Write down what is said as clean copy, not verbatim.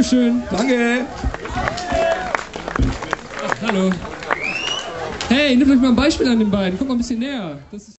Dankeschön. Danke. Ach, hallo. Hey, nehmt euch mal ein Beispiel an den beiden. Kommt mal ein bisschen näher. Das ist